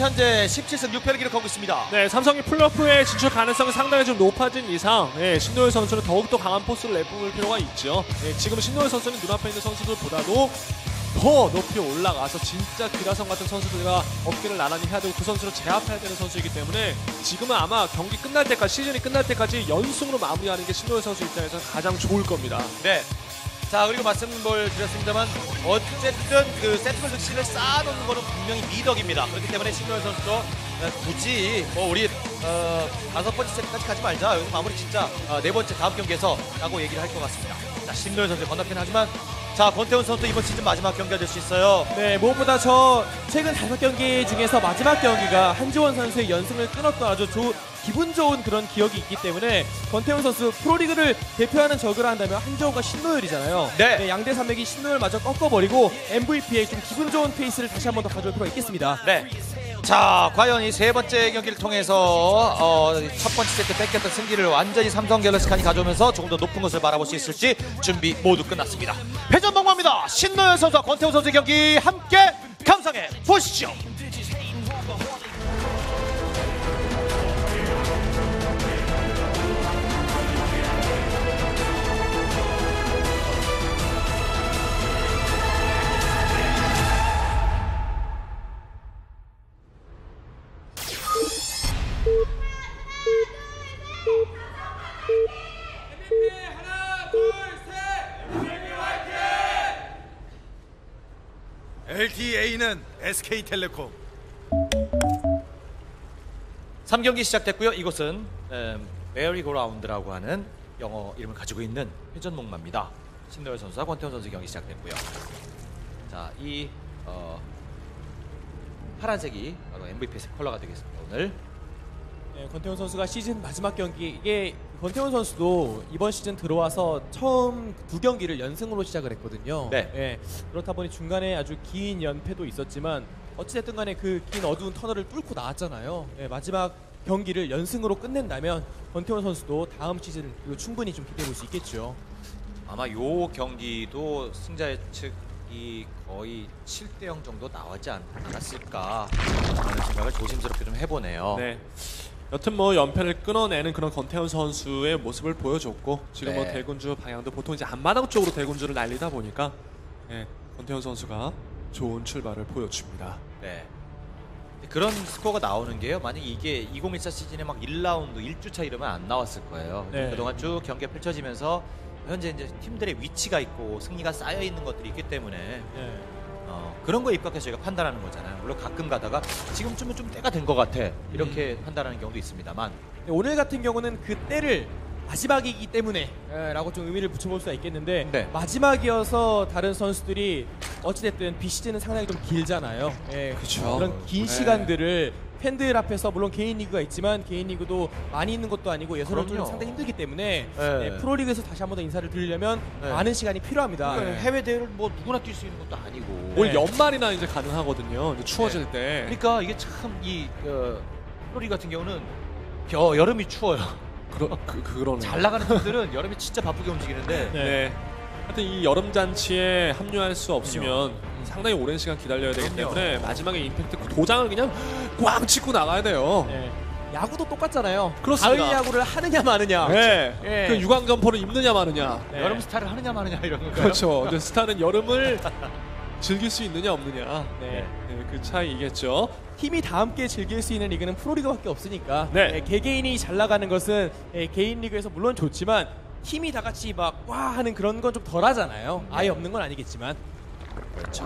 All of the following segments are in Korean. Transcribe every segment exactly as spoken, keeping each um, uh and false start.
현재 십칠 승 육 패를 기록하고 있습니다. 네, 삼성이 플레이오프에 진출 가능성이 상당히 좀 높아진 이상 예, 신노일 선수는 더욱더 강한 포스를 내뿜을 필요가 있죠. 예, 지금 신노일 선수는 눈앞에 있는 선수들보다도 더 높이 올라가서 진짜 기라성 같은 선수들과 어깨를 나란히 해야 되고 그 선수를 제압해야 되는 선수이기 때문에 지금은 아마 경기 끝날 때까지, 시즌이 끝날 때까지 연승으로 마무리하는 게 신노일 선수 입장에서는 가장 좋을 겁니다. 네. 자, 그리고 말씀을 드렸습니다만 어쨌든 그 세트볼 득실을 쌓아놓는 거는 분명히 미덕입니다. 그렇기 때문에 신노일 선수도 굳이 뭐 우리 어, 다섯 번째 세트까지 가지 말자. 여기서 마무리 진짜 어, 네 번째 다음 경기에서 라고 얘기를 할 것 같습니다. 자, 신노일 선수 건너편 하지만 자, 권태훈 선수 이번 시즌 마지막 경기가 될 수 있어요. 네, 무엇보다 저 최근 다섯 경기 중에서 마지막 경기가 한지원 선수의 연승을 끊었던 아주 조, 기분 좋은 그런 기억이 있기 때문에 권태훈 선수 프로리그를 대표하는 적을 한다면 한지원과 신노열이잖아요. 네. 네, 양대 산맥이 신노열마저 꺾어버리고 엠브이피에 좀 기분 좋은 페이스를 다시 한 번 더 가져올 필요가 있겠습니다. 네. 자, 과연 이 세 번째 경기를 통해서 어, 첫 번째 세트 뺏겼던 승기를 완전히 삼성 갤럭시칸이 가져오면서 조금 더 높은 것을 바라볼 수 있을지 준비 모두 끝났습니다. 패전 방망입니다. 신노현 선수와 권태훈 선수의 경기 함께 감상해 보시죠. 엘티에이는 에스케이텔레콤. 삼 경기 시작됐고요. 이곳은 메리고라운드라고 하는 영어 이름을 가지고 있는 회전 목마입니다. 신노열 선수와 권태훈 선수 경기 시작됐고요. 자, 이 어, 파란색이 바로 엠브이피 컬러가 되겠습니다. 오늘 네, 권태훈 선수가 시즌 마지막 경기, 이게 권태훈 선수도 이번 시즌 들어와서 처음 두 경기를 연승으로 시작을 했거든요. 네. 네, 그렇다 보니 중간에 아주 긴 연패도 있었지만 어찌됐든 간에 그 긴 어두운 터널을 뚫고 나왔잖아요. 네, 마지막 경기를 연승으로 끝낸다면 권태훈 선수도 다음 시즌을 충분히 좀 기대해 볼 수 있겠죠. 아마 요 경기도 승자 예측이 거의 칠 대 영 정도 나오지 않았을까 하는 생각을 조심스럽게 좀 해보네요. 네. 여튼 뭐 연패를 끊어내는 그런 권태훈 선수의 모습을 보여줬고 지금 네. 뭐 대군주 방향도 보통 이제 앞마당 쪽으로 대군주를 날리다 보니까 네, 권태훈 선수가 좋은 출발을 보여줍니다. 네. 그런 스코어가 나오는 게요. 만약 이게 이천십사 시즌에 막 일 라운드 일 주차 이러면 안 나왔을 거예요. 네. 그동안 쭉 경기가 펼쳐지면서 현재 이제 팀들의 위치가 있고 승리가 쌓여 있는 것들이 있기 때문에 네. 어, 그런 거에 입각해서 저희가 판단하는 거잖아요. 물론 가끔 가다가 지금쯤은 좀 때가 된 것 같아 이렇게 음. 판단하는 경우도 있습니다만 네, 오늘 같은 경우는 그 때를 마지막이기 때문에 에, 라고 좀 의미를 붙여볼 수가 있겠는데 네. 마지막이어서 다른 선수들이 어찌됐든 비시즌은 상당히 좀 길잖아요. 예, 그쵸. 그런 긴 네. 시간들을 팬들 앞에서 물론 개인 리그가 있지만 개인 리그도 많이 있는 것도 아니고 예선을 뚫는 상당히 힘들기 때문에 네. 네, 프로리그에서 다시 한 번 더 인사를 드리려면 네. 많은 시간이 필요합니다. 네. 해외 대회를 뭐 누구나 뛸 수 있는 것도 아니고 올 네. 연말이나 이제 가능하거든요. 이제 추워질 네. 때. 그러니까 이게 참 이 어, 프로리 같은 경우는 겨, 여름이 추워요. 그러, 그, 그러네요. 잘 나가는 팀들은 여름에 진짜 바쁘게 움직이는데 네. 네. 하여튼 이 여름 잔치에 합류할 수 없으면 상당히 오랜 시간 기다려야 되기 그럼요. 때문에 마지막에 임팩트 도장을 그냥 꽝 치고 나가야 돼요. 네. 야구도 똑같잖아요. 그렇습니다. 가을 야구를 하느냐 마느냐. 네. 네. 그 유광 점퍼를 입느냐 마느냐. 네. 여름 스타를 하느냐 마느냐 이런 거예요. 그렇죠. 이제 스타는 여름을 즐길 수 있느냐 없느냐. 네. 네, 그 차이겠죠. 팀이 다 함께 즐길 수 있는 리그는 프로리그밖에 없으니까 네. 예, 개개인이 잘 나가는 것은 예, 개인 리그에서 물론 좋지만 팀이 다 같이 막 와 하는 그런 건 좀 덜하잖아요. 아예 없는 건 아니겠지만. 그렇죠.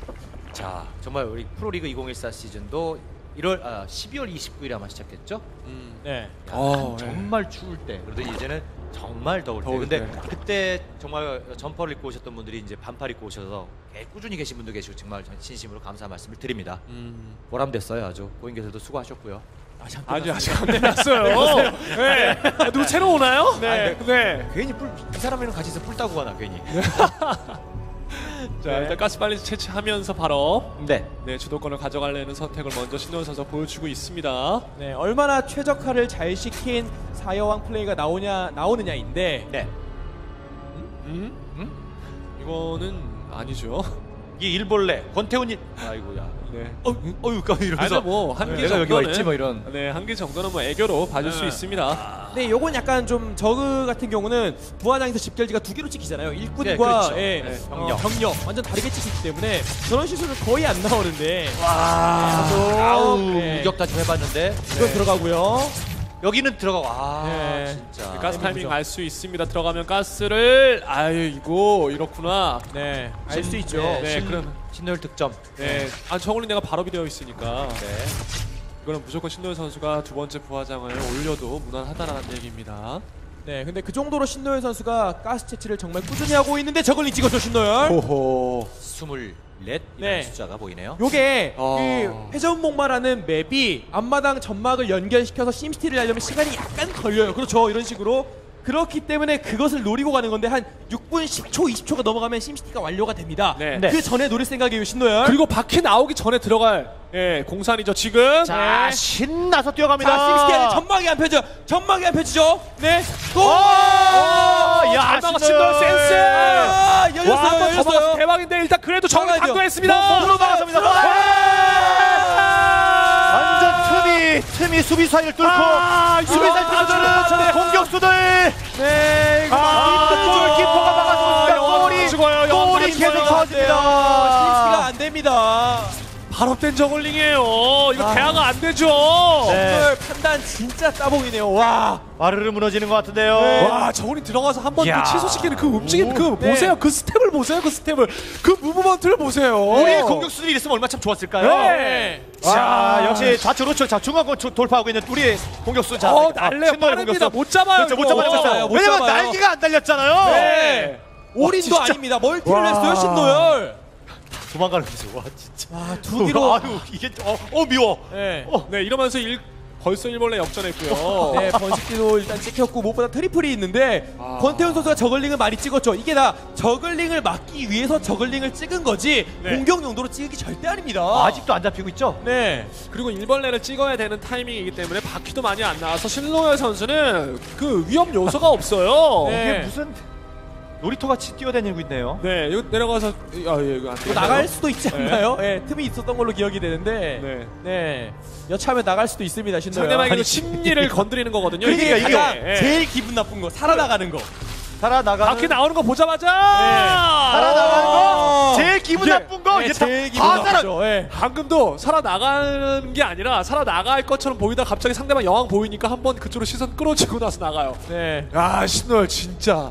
자, 정말 우리 프로리그 이천십사 시즌도 일월 아, 십이월 이십구일에 아마 시작했죠. 음. 네. 야, 어, 정말 추울 때. 그래도 이제는 정말 더울 때. 더울 근데 때. 그때 정말 점퍼를 입고 오셨던 분들이 이제 반팔 입고 오셔서 꾸준히 계신 분도 계시고 정말 진심으로 감사 말씀을 드립니다. 음. 보람됐어요, 아주. 고인께서도 수고하셨고요. 아직 아직 아직 안 끝났어요. 네. 아, 누구 새로 오나요? 네. 네. 괜히 뿔, 이 사람이랑 같이 있어 뿔 따고 가나 괜히. 자, 일단 가스 빨리 채취하면서 바로 네. 네, 주도권을 가져가려는 선택을 먼저 신노현 선수가 보여주고 있습니다. 네, 얼마나 최적화를 잘 시킨 사여왕 플레이가 나오냐 나오느냐인데. 네. 음? 음? 이거는 아니죠. 이 일벌레 권태훈이 아이고야 네. 어, 어유, 이러면서 아니 뭐한 개 내가 여기 와 정도는 있지 뭐 이런. 네, 한 개 정도는 뭐 애교로 봐줄 수 네. 있습니다. 네, 요건 약간 좀 저그 같은 경우는 부하장에서 집결지가 두 개로 찍히잖아요. 일꾼과 네, 그렇죠. 예, 네, 어, 병력. 병력 완전 다르게 찍히기 때문에 저런 시술은 거의 안 나오는데 와, 네, 아우, 네. 무격 다좀 해봤는데 이건 들어가고요. 여기는 들어가고 아, 네. 진짜. 가스 타이밍 해보죠. 알 수 있습니다. 들어가면 가스를 아이고 이렇구나. 네, 알 수 있죠. 네, 네, 신, 그럼 신노율 득점. 네, 아 저걸로 내가 발업이 되어 있으니까 네. 이거는 무조건 신노현 선수가 두 번째 부하장을 올려도 무난하다라는 얘기입니다. 네, 근데 그 정도로 신노열 선수가 가스 채취를 정말 꾸준히 하고 있는데 저걸 찍었죠, 신노열. 오호. 스물넷 이라는 네. 숫자가 보이네요. 요게 어. 그 회전목마라는 맵이 앞마당 점막을 연결시켜서 심시티를 하려면 시간이 약간 걸려요. 그렇죠, 이런 식으로. 그렇기 때문에 그것을 노리고 가는 건데 한 육 분 십 초, 이십 초가 넘어가면 심시티가 완료가 됩니다. 네. 그 전에 노릴 생각이에요, 신노열. 그리고 바퀴 나오기 전에 들어갈 예 공산이죠 지금. 자, 네. 신나서 뛰어갑니다. 자, 심시티 안에 전막이 안 펴져. 전막이 안 펴지죠. 네. 또. 오! 야, 야, 신노현 센스. 아, 와, 열렸어요, 한번 더 막아서 열렸어요. 대박인데 일단 그래도 정리 막아야죠. 강도했습니다. 몸으로 막았습니다. 완전 틈이 틈이 수비 사이를 뚫고 아, 수비 사이 아, 뚫어주는 아, 공격수들. 네, 이거 아, 막히는 골키퍼가 막아줍니다. 영원 골이 죽어요, 영원 골이 죽어요. 계속 아, 터집니다. 심시티가 안 됩니다. 발업된 저글링이에요. 이거 아. 대화가 안 되죠. 네. 오늘 판단 진짜 따봉이네요. 와. 마르르 무너지는 것 같은데요. 네. 와 저글링 들어가서 한 번 야. 그 취소시키는 그 움직임 그 네. 보세요. 그 스텝을 보세요. 그 스텝을 그 무브먼트를 보세요. 우리의 공격수들이 있으면 얼마나 참 좋았을까요? 네. 자, 와. 역시 좌측 우측 자 중앙 거 돌파하고 있는 우리의 공격수. 자, 어 아, 날래요. 신노의 빠릅니다. 공격수. 못 잡아요. 그렇죠, 못 이거. 잡아요. 못 잡아요. 못 왜냐면 잡아요. 날개가 안 달렸잖아요. 네. 올인도 진짜. 아닙니다. 멀티를 와. 했어요, 신노열. 도망가는 거죠. 와, 진짜. 와, 두 기로. 아유, 이게 어, 어 미워. 네. 어. 네 이러면서 일, 벌써 일벌레 역전했고요. 네, 번식기도 일단 찍혔고 무엇보다 트리플이 있는데 아. 권태훈 선수가 저글링을 많이 찍었죠. 이게 다 저글링을 막기 위해서 저글링을 찍은 거지 네. 공격 용도로 찍은 게 절대 아닙니다. 아직도 안 잡히고 있죠? 네. 그리고 일벌레를 찍어야 되는 타이밍이기 때문에 바퀴도 많이 안 나와서 신노열 선수는 그 위험 요소가 없어요. 네. 이게 무슨 놀이터 같이 뛰어다니고 있네요. 네, 이거 내려가서 아, 예, 이거 안 또 되겠네요. 나갈 수도 있지 네. 않나요? 네. 틈이 있었던 걸로 기억이 되는데. 네. 네. 여차하면 나갈 수도 있습니다, 신노열. 상대방의 아니, 그 심리를 건드리는 거거든요. 그게 그러니까 이게 가장 예. 제일 기분 나쁜 거. 살아나가는 거. 살아나가는 바퀴 나오는 거 보자마자 살아나가는 거 제일 기분 이게, 나쁜 거 네, 이게 다- 제일 기분 다 살아- 나쁘죠. 네. 방금도 살아나가는 게 아니라 살아나갈 것처럼 보이다 갑자기 상대방 여왕 보이니까 한번 그쪽으로 시선 끌어주고 나서 나가요. 네. 아 신노열 진짜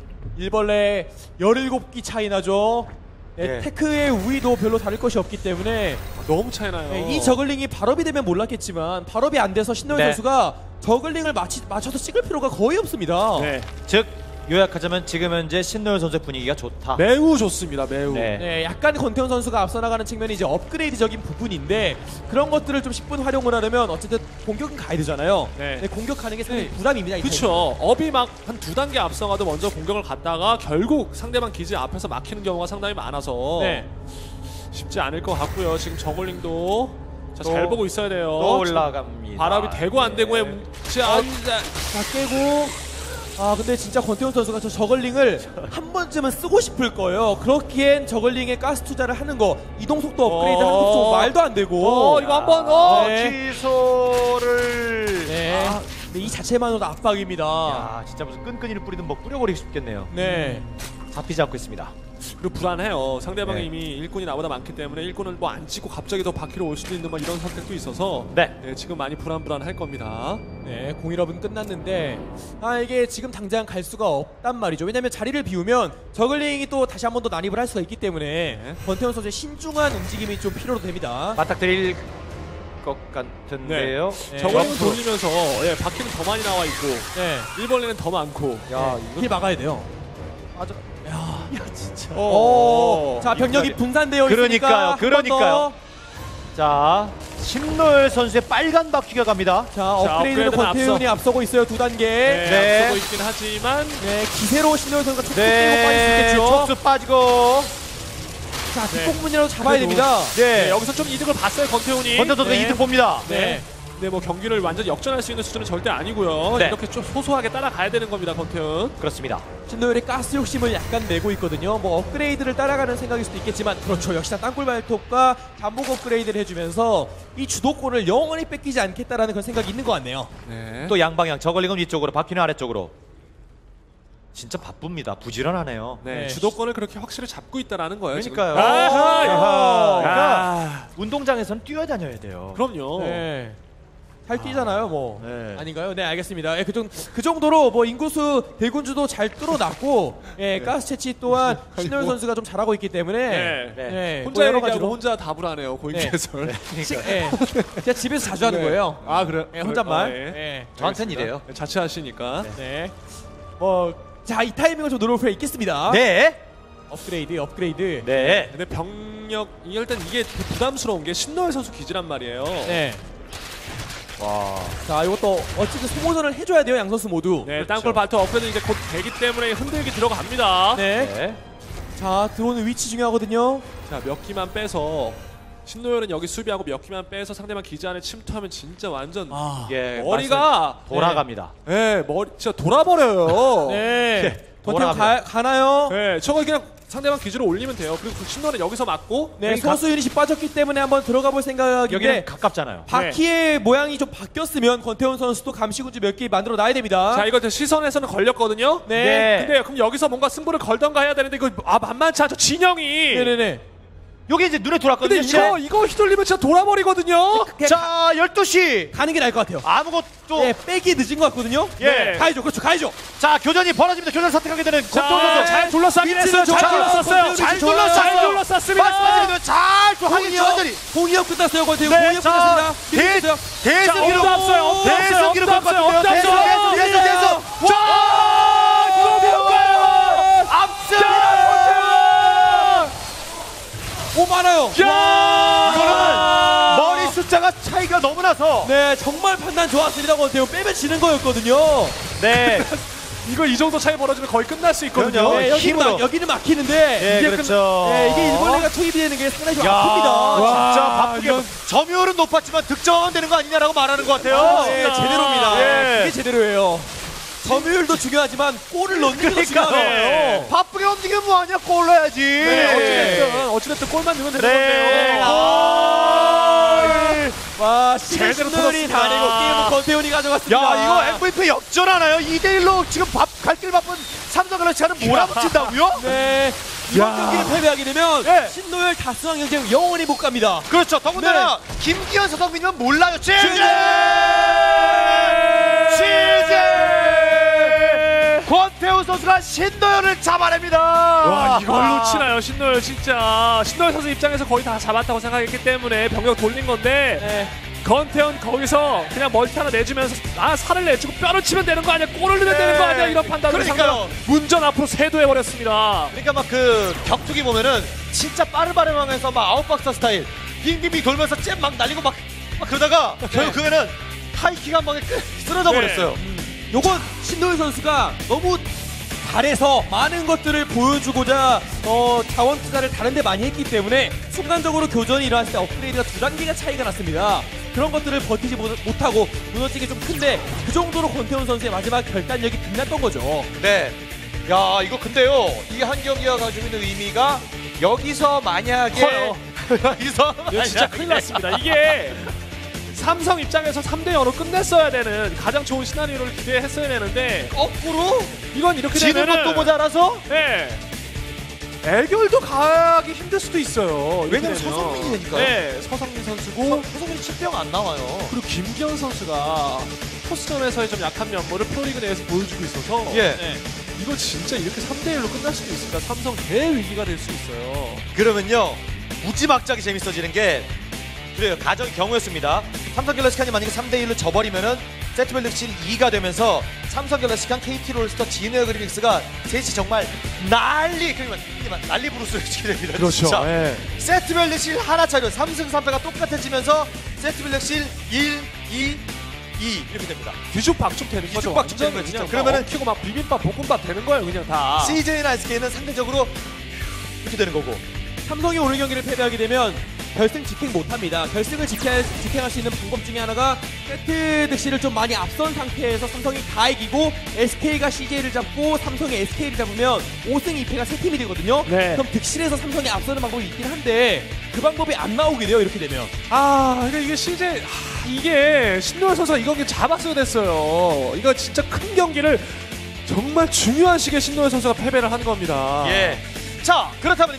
일벌레 열일곱 기 차이 나죠. 네, 네. 테크의 우위도 별로 다를 것이 없기 때문에 너무 차이나요. 네, 이 저글링이 발업이 되면 몰랐겠지만 발업이 안 돼서 신노현 네. 선수가 저글링을 맞치, 맞춰서 찍을 필요가 거의 없습니다. 네, 즉 요약하자면 지금 현재 신노현 선수의 분위기가 좋다. 매우 좋습니다. 매우. 네. 네, 약간 권태훈 선수가 앞서 나가는 측면이 이제 업그레이드적인 부분인데 그런 것들을 좀 십 분 활용을 하려면 어쨌든 공격은 가야 되잖아요. 네. 네, 공격하는 게 상당히 부담입니다. 이 그렇죠. 업이 막 한 두 단계 앞서가도 먼저 공격을 갔다가 결국 상대방 기지 앞에서 막히는 경우가 상당히 많아서 네. 쉽지 않을 것 같고요. 지금 저글링도 자, 또- 잘 보고 있어야 돼요. 또 올라갑니다. 바람이 되고 안 되고의 네. 문제. 어, 자, 깨고. 아, 근데 진짜 권태훈 선수가 저 저글링을 한 번쯤은 쓰고 싶을 거예요. 그렇기엔 저글링에 가스 투자를 하는 거, 이동 속도 업그레이드 하는 거 좀 말도 안 되고. 어, 이거 한번 어. 네. 취소를. 네. 아, 근데 이 자체만으로도 압박입니다. 야, 진짜 무슨 끈끈이를 뿌리든 뭐 뿌려버리고 싶겠네요. 네. 잡히지 않고 있습니다. 그리고 불안해요. 상대방이 네. 이미 일꾼이 나보다 많기 때문에 일꾼을 뭐 안 찍고 갑자기 더 바퀴로 올 수도 있는 뭐 이런 선택도 있어서 네. 네, 지금 많이 불안불안할 겁니다. 네, 공일업은 끝났는데 아 이게 지금 당장 갈 수가 없단 말이죠. 왜냐면 자리를 비우면 저글링이 또 다시 한 번 더 난입을 할 수가 있기 때문에 네. 권태훈 선수의 신중한 움직임이 좀 필요로 됩니다. 맞닥뜨릴 것 같은데요. 네. 저글링을 돌리면서 예, 바퀴는 더 많이 나와 있고 네, 일벌레는 더 많고. 야, 길 막아야 돼요. 맞아. 야, 야, 진짜. 오, 자 병력이 이거- 분산되어 그러니까요, 있으니까 한번 그러니까요. 더. 자, 신노열 선수의 빨간 바퀴가 갑니다. 자, 업그레이드는 업그레이드는 권태훈이 앞서고 있어요. 두 단계. 네, 네. 앞서고 있긴 하지만 네, 기세로 신노현 선수가 툭툭 뛰고 네, 빠질 수 있겠죠. 촉수 빠지고. 자, 네. 뒷공문이라도 잡아야 그래도- 됩니다. 네, 네, 여기서 좀 이득을 봤어요 권태훈이. 권태 선수가 네. 이득 봅니다. 네. 네, 뭐 경기를 완전 역전할 수 있는 수준은 절대 아니고요. 네. 이렇게 좀 소소하게 따라가야 되는 겁니다, 권태훈. 그렇습니다. 신노열이 가스 욕심을 약간 내고 있거든요. 뭐 업그레이드를 따라가는 생각일 수도 있겠지만 그렇죠. 역시나 땅굴 발톱과 잠복 업그레이드를 해주면서 이 주도권을 영원히 뺏기지 않겠다라는 그런 생각이 있는 것 같네요. 네. 또 양방향 저걸링은 위쪽으로 바퀴는 아래쪽으로. 진짜 바쁩니다. 부지런하네요. 네, 네. 주도권을 그렇게 확실히 잡고 있다라는 거예요. 그러니까요. 지금. 아하! 아하. 그러니까 아, 운동장에서는 뛰어다녀야 돼요. 그럼요. 네. 잘 뛰잖아요, 뭐. 네. 아닌가요? 네, 알겠습니다. 예, 그, 정, 그 정도로 뭐 인구수 대군주도 잘 뚫어놨고, 예, 가스 채취 또한 신노열 선수가 좀 잘하고 있기 때문에, 네. 네. 예, 혼자 뭐 여러 얘기하고 가지로. 혼자 답을 하네요. 고인 네. 해설. 시- 예, 제가 집에서 자주 하는 거예요. 아, 그래요? 예, 혼잣말. 아, 예. 예. 저한테는 이래요. 자취하시니까. 네. 뭐, 자, 이 타이밍을 좀 노릴 필요가 있겠습니다. 네. 업그레이드, 업그레이드. 네. 근데 병력 이게 일단 이게 되게 부담스러운 게 신노열 선수 기지란 말이에요. 네. 와. 자, 이것도 어쨌든 소모전을 해줘야 돼요, 양 선수 모두. 네, 그렇죠. 땅굴 발톱 업그레이드 이제 곧 되기 때문에 흔들기 들어갑니다. 네. 네. 자, 들어오는 위치 중요하거든요. 자, 몇 기만 빼서 신노열은 여기 수비하고 몇 기만 빼서 상대방 기지 안에 침투하면 진짜 완전 아. 예, 머리가 돌아갑니다. 네, 머리 진짜 돌아버려요. 네. 권태훈 돌아갑니다. 가, 가나요? 네, 저거 그냥 상대방 기지로 올리면 돼요. 그리고 그 신노는 여기서 맞고 네, 그러니까 선수 유닛이 빠졌기 때문에 한번 들어가 볼 생각인데 여기는 가깝잖아요. 바퀴의 모양이 좀 바뀌었으면 권태훈 선수도 감시군주 몇 개 만들어 놔야 됩니다. 자, 이거 시선에서는 걸렸거든요. 네. 네. 근데 그럼 여기서 뭔가 승부를 걸던가 해야 되는데 이거 아 만만치 않죠. 진영이. 네네네. 여기 이제 눈에 근데 들어왔거든요. 이거 이거 휘둘리면 진짜 돌아버리거든요. 자, 열두 시. 가는 게 나을 것 같아요. 아무것도 네, 빼기 늦은 것 같거든요. 예. 네, 가야죠. 그렇죠. 가야죠. 자, 교전이 벌어집니다. 교전 선택하게 되는 권태훈 자, 선수. 잘 둘러싸긴 했어요. 잘 좋아요. 둘러쌌어요. 잘 잘 둘러쌌어요. 잘 둘러쌌습니다. 말씀하시면 잘 또 하긴 공이업, 천천히. 공이업 끝났어요. 권태훈 네, 공이업 자, 끝났습니다. 대- 끝났어요. 대승 자, 기록. 없다 없어요. 없다 없어요. 대승 기록 없다 없어요. 없다 대승 없어요. 대승 대승 대승. 자, 또 배울까요? 앞서. 오, 많아요. 야! 이거는 머리 숫자가 차이가 너무 나서. 네, 정말 판단 좋았습니다. 권태훈 빼면 지는 거였거든요. 네. 이거 이 정도 차이 벌어지면 거의 끝날 수 있거든요. 그럼요. 네, 여기는, 힘으로. 막, 여기는 막히는데 네, 이게 그렇죠. 끝- 네, 이게 일본레가 투입이 되는 게 상당히 좀 야, 아픕니다. 진짜 와, 바쁘게. 이건- 점유율은 높았지만 득점은 되는 거 아니냐라고 말하는 것 같아요. 아, 네, 제대로입니다. 예. 이게 제대로예요. 점유율도 중요하지만 골을 넣는 게 더 중요한 그러니까요. 거예요. 바쁘게 움직이면 뭐하냐, 골 넣어야지. 네, 어찌됐든 어찌됐든 골만 넣으면 되는 네. 건데요. 아, 예. 와, 제대로 신노열이 터졌습니다. 다니고 게임은 권태훈이 가져갔습니다. 야, 이거 엠브이피 역전하나요? 이 대 일로 지금 갈 길 바쁜 삼성갤럭시는 몰아붙인다고요? 네, 이번 야. 경기를 패배하게 되면 네. 신노열 다승왕 경쟁 영원히 못 갑니다. 그렇죠. 더군다나 김기현 서성민이면 몰라요. 치즈! 치즈! 치즈! 권태훈 선수가 신도현을 잡아냅니다. 와, 이걸 놓치나요, 신노열 진짜. 신노열 선수 입장에서 거의 다 잡았다고 생각했기 때문에 병력 돌린 건데 네. 건태현 거기서 그냥 멀티 하나 내주면서 아 살을 내주고 뼈를 치면 되는 거 아니야, 골을 넣으면 네. 되는 거 아니야, 이런 판단을 그러니까요. 상대방 문전 앞으로 세도해버렸습니다. 그러니까 막 그 격투기 보면은 진짜 빠르바르망에서 막 아웃박스 스타일 빙빙빙 돌면서 잼 막 날리고 막, 막 그러다가 결국 그거는 하이킥 한 방에 끝 쓰러져 네. 버렸어요. 요건 신노열 선수가 너무 잘해서 많은 것들을 보여주고자 어, 자원 투자를 다른 데 많이 했기 때문에 순간적으로 교전이 일어났을 때 업그레이드가 두 단계가 차이가 났습니다. 그런 것들을 버티지 못- 못하고 무너지기 좀 큰데 그 정도로 권태훈 선수의 마지막 결단력이 빛났던 거죠. 네. 야, 이거 근데요. 이 한 경기가 가지고 있는 의미가 여기서 만약에 커요. 여기서 이거 진짜 만약에 큰일 났습니다. 이게 삼성 입장에서 삼 대 영으로 끝냈어야 되는 가장 좋은 시나리오를 기대했어야 되는데 거꾸로 이건 이렇게 지는 되면은 것도 모자라서 네. 애결도 가기 힘들 수도 있어요. 이렇게 왜냐면 되면. 서성민이니까요. 네, 서성민 선수고 서성민이 칠병 안 나와요. 그리고 김기현 선수가 포스전에서의 좀 약한 면모를 프로리그 내에서 보여주고 있어서 예. 네. 이거 진짜 이렇게 삼 대 일로 끝날 수도 있습니다. 삼성 대위기가 될 수 있어요. 그러면요 무지막지하게 재밌어지는 게 그래요. 가정의 경우였습니다. 삼성갤럭시칸이 만약에 삼 대 일로 져버리면은 세트밸릭실 이가 되면서 삼성갤럭시칸, 케이티롤스터, 지네어그리닉스가 셋이 정말 난리 그러면 난리 부르스를 치게 됩니다. 진짜. 예. 세트밸릭실 하나 차려 삼 승 삼 패가 똑같아지면서 세트밸릭실 일, 이, 이 이렇게 됩니다. 뒤죽박죽 되는 거죠. 뒤죽박죽 되는 거예요, 완전히 진짜. 그냥 그러면은 막 튀고 막 비빔밥, 볶음밥 되는 거예요, 그냥 다. 씨제이나 에스케이는 상대적으로 이렇게 되는 거고. 삼성이 오늘 경기를 패배하게 되면 결승 직행 못합니다. 결승을 직행, 직행할 수 있는 방법 중에 하나가 세트 득실을 좀 많이 앞선 상태에서 삼성이 다 이기고 에스케이가 씨제이를 잡고 삼성이 에스케이를 잡으면 오 승 이 패가 세 팀이 되거든요. 네. 그럼 득실에서 삼성이 앞서는 방법이 있긴 한데 그 방법이 안 나오게 돼요. 이렇게 되면. 아, 그러니까 이게 씨제이 아, 이게 신노현 선수가 이 경기 잡았어야 됐어요. 이거 진짜 큰 경기를 정말 중요한 시기에 신노현 선수가 패배를 한 겁니다. 예. 자, 그렇다면